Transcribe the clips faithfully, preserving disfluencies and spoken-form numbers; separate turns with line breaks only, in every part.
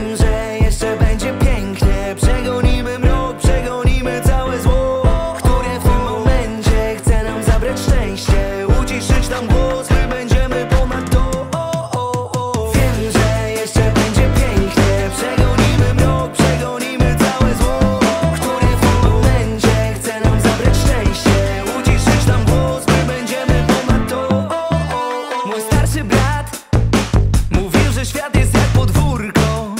Wiem, że jeszcze będzie pięknie. Przegonimy mrok, przegonimy całe zło, które w tym momencie chce nam zabrać szczęście. Uciszyć nam głos, my będziemy ponad to. Wiem, że jeszcze będzie pięknie. Przegonimy mrok, przegonimy całe zło, które w tym momencie chce nam zabrać szczęście. Uciszyć nam głos, my będziemy ponad to. Mój starszy brat mówił, że świat jest jak podwórko,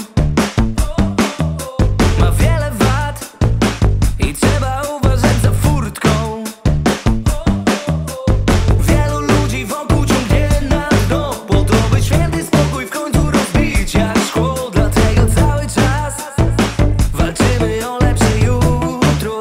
ma wiele wad i trzeba uważać za furtką. Wielu ludzi wokół ciągnie na dno, po to by święty spokój w końcu rozbić jak szkło. Dlatego cały czas walczymy o lepsze jutro.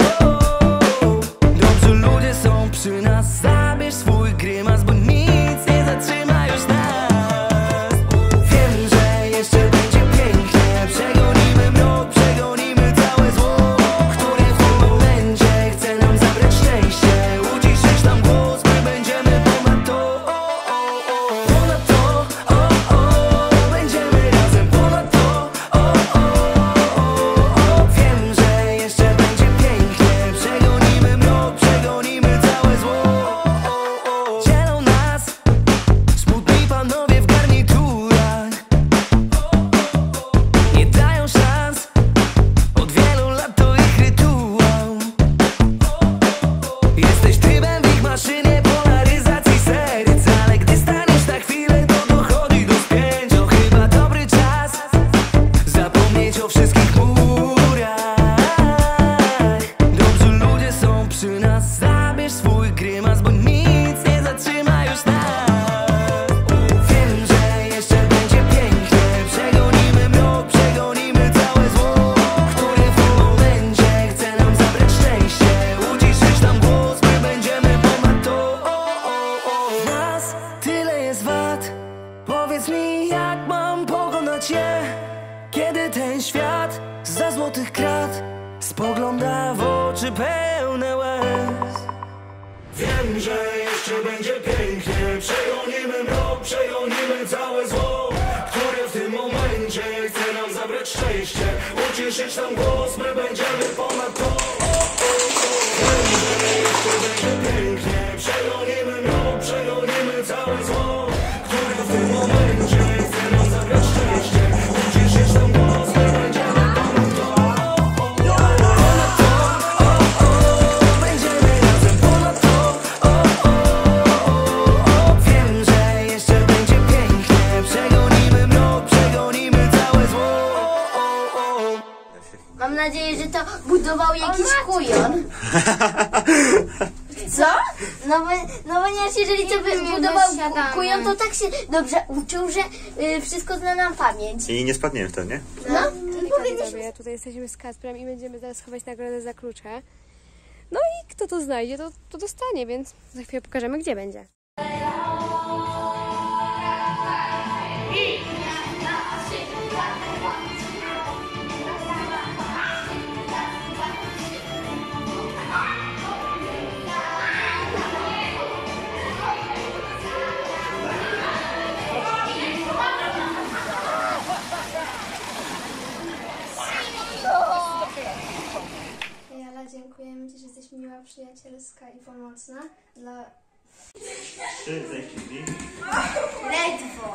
Dobrzy ludzie są przy nas. Zabierz swój grymas, bo nic nie zatrzyma już nas. Wiem, że jeszcze będzie pięknie. Przegonimy mrok, przegonimy całe zło, które w tym momencie chce nam zabrać szczęście. Uciszyć nam głos, my będziemy ponad to. Ponad to, o, o, będziemy razem ponad to. O, o, o, wiem, że jeszcze będzie pięknie. Przegonimy mrok, przegonimy całe zło. Dzielą nas smutni panowie w garniturach, nie dają szans, od wielu lat to ich rytuał. Jesteś trybem w ich maszynie polaryzacji serc, ale gdy staniesz na chwilę, to dochodzi do spięć. To chyba dobry czas zapomnieć o wszystkich murach. Dobrzy ludzie są przy nas. Zabierz swój grymas, bo nic nie zatrzyma już nas. Wiem, że jeszcze będzie pięknie. Przegonimy mrok, przegonimy całe zło, które w tym momencie chce nam zabrać szczęście. Uciszyć nam głos, my będziemy ponad to. W nas tyle jest wad. Powiedz mi, jak mam pokonać je, kiedy ten świat za złotych krat spogląda w oczy pełne łez. Wiem, że jeszcze będzie pięknie. Przegonimy mrok, przegonimy całe zło, które w tym momencie chce nam zabrać szczęście. Uciszyć nam głos, my będziemy ponad to. Wiem, że jeszcze będzie pięknie. Przegonimy mrok, przegonimy całe zło, które w tym momencie chce nam zabrać szczęście. Uciszyć nam głos, my będziemy ponad to. Ponad to, o, o, będziemy razem ponad to. O, o, o, wiem, że jeszcze będzie pięknie. Przegonimy mrok, przegonimy całe zło.
Mam nadzieję, że to budował jakiś kujon. Co? No bo, no ponieważ jeżeli to by budował ku- kujon, to tak się dobrze uczył, że y, wszystko zna nam pamięć.
I nie spadniemy w to, nie?
No,
Widzowie, tutaj jesteśmy z Kacprem i będziemy teraz chować nagrodę za klucze. No i kto to znajdzie, to, to dostanie, więc za chwilę pokażemy, gdzie będzie.
Jala, dziękujemy Ci, że jesteś miła, przyjacielska i pomocna dla...
Trzy, zejście drzwi.
ledwo.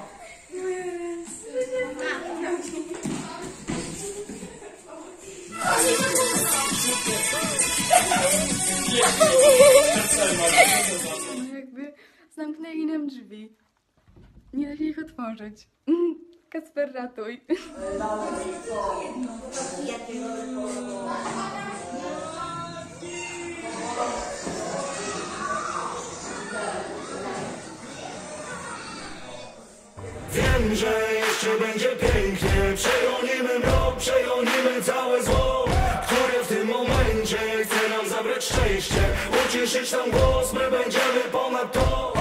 No jakby zamknęli nam drzwi. Nie da się ich otworzyć. Kacper, ratuj.
Wiem, że jeszcze będzie pięknie. Przegonimy mrok, przegonimy całe zło, które w tym momencie chce nam zabrać szczęście. Uciszyć nam głos, my będziemy ponad to.